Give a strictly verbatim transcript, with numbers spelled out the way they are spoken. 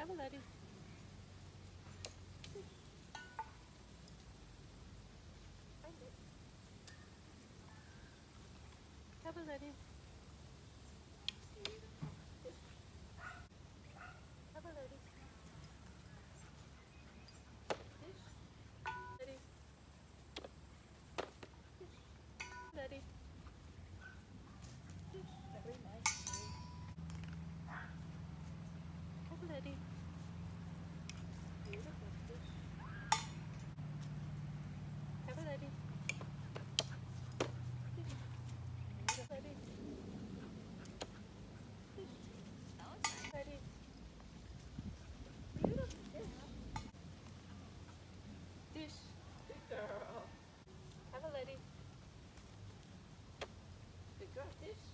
Have a lady. Have a lady. Have a lady. Lady. Lady. Very nice. Have a lady. Beautiful fish. Have a lady. Fish. Lady. Fish. Lady. Beautiful fish. Fish. Good girl. Have a lady. Good girl, fish.